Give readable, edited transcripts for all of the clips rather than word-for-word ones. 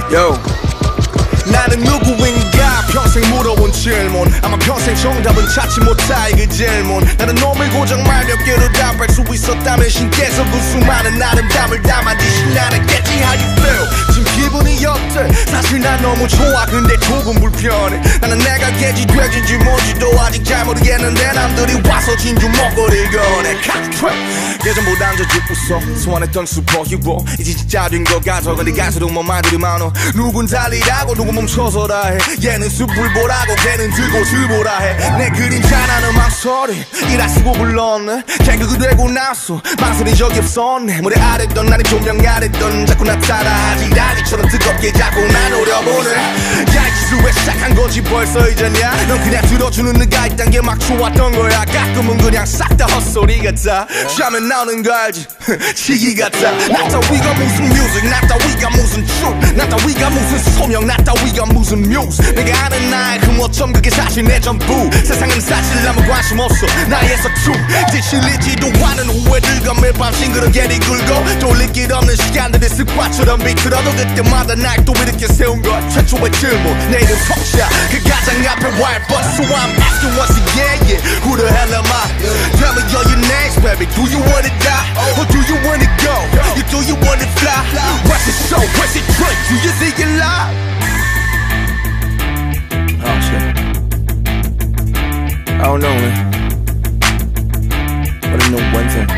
Yo. 나는 누구인가 평생 물어본 질문 아마 평생 정답은 찾지 못할 그 질문 나는 놈을 고정 말 몇 개로 답할 수 있었다면 신께서 그 수많은 아름다움을 담아주신 나는겠지 how you feel 지금 기분이 어때 사실 난 너무 좋아 근데 조금 불편해 나는 내가 개지 돼지인지 뭔지도 아직 잘 모르겠는데 남들이 와서 진주 먹거리를 꺼내 예전보단 더 웃어 소환했던 슈퍼히로 이제 진짜 된 것 같아 근데 갈수록 뭐 말들이 많어 누군 달리라고 누군 멈춰서라 해 얘는 숲을 보라고 걔는 들고 들보라 해 내 그림자라는 망설이 이라 쓰고 불렀네 개그가 되고 나서 망설인 적이 없었네 무대 아랬던 나는 조명 아랬던 자꾸 나타나 하지 라니처럼 뜨겁게 자꾸 난 노려보네 야 이 기술 왜 시작한 건지 벌써 이제냐 넌 그냥 들어주는 네가 있단 게 막 좋았던 거야 가끔은 그냥 싹 다 헛소리 같아 쉬면 나오는 거 알지 시기 같아 나 따위가 무슨 뮤직 나 따위가 무슨 truth 나 따위가 무슨 소명 나 따위가 무슨 뮤즈 내가 아는 나의 그 뭐점 그게 사실 내 전부 세상은 사실 아무 관심 없어 나의 서투 이제 실리지도 않은 후회들과 매일 밤 싱그럽게 뒤굴고 돌릴 길 없는 시간들이 습관처럼 비틀어도 그때마다 날 또 이렇게 세운 것 최초의 질문 내 이름 펑샤 그 가장 앞에 wild but so I'm asking once again yeah who the hell am I tell me all your names baby do you wanna die or do you wanna go you do you wanna fly what's it show what's it drink do you think you lie oh shit I don't know man but I know one thing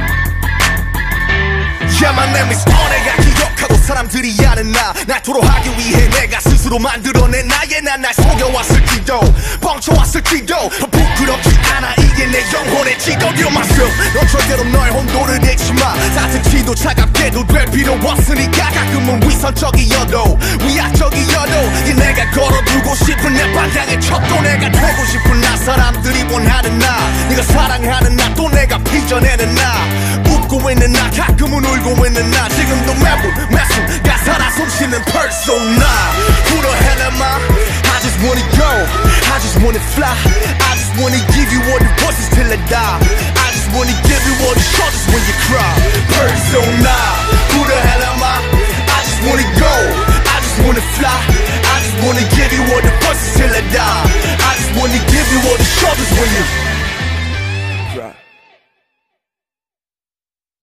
yeah my name is 내가 기억하고 사람들이 아는 날 토로하기 위해 내가 스스로 만들어낸 나의 난 날 속여왔을지도 뻥쳐왔을지도 부끄럽지 않아 이게 내 영혼의 지도 You're myself 넌 절대로 너의 혼돈을 잃지 마 따뜻히도 차갑게도 될 필요 없으니까 가끔은 위선적이어도 위약적이어도 이 내가 걸어두고 싶은 내 방향의 척도 내가 되고 싶은 나 사람들이 원하는 나 네가 사랑하는 나 또 내가 빚어내는 나 웃고 있는 나 가끔은 울고 있는 나 지금도 매분 매순 가사라 숨쉬는 persona Who the hell am I? I just wanna go I just wanna fly I just wanna give you all the voices till I die I just wanna give you all the shoulders when you cry Persona Who the hell